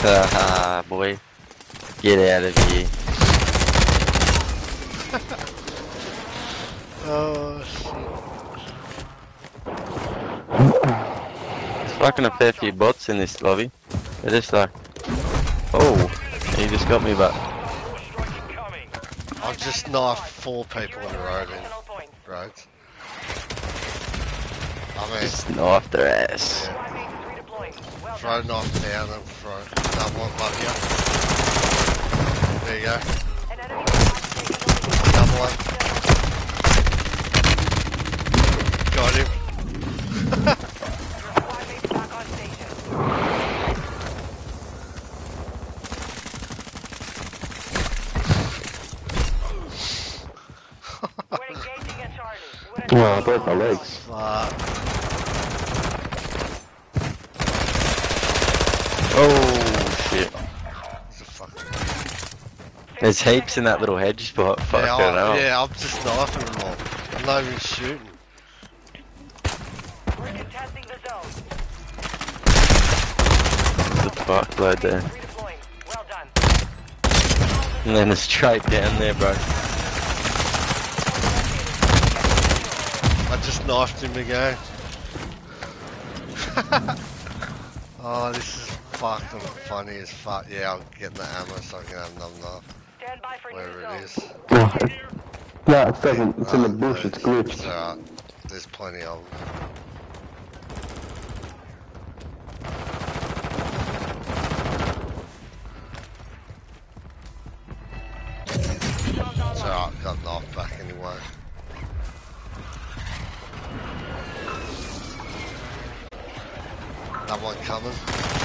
Haha, boy. Get out of here. Oh shit. There's fucking a fair few bots in this lobby. They're just like, oh, you just got me back. I've just knifed 4 people in a row then, roads. I mean, Just knifed their ass. yeah. Throw knife down and throw another one above you. There you go. Another one. Got him. Oh, I broke my legs. Fuck. Oh, shit. It's a fucking... There's heaps in that little hedge spot. Fucking hell. Yeah, I'm just knifing them all. I'm not even shooting. The fuck load there. And then it's straight down there, bro. I just knifed him again. Oh, this is fucking funny as fuck. Yeah, I'll get the ammo so I can have another knife. Wherever it is. No, it doesn't. It's in the bush. It's glitched. It's alright. There's plenty of them. It's alright, got knocked back anyway. That one coming.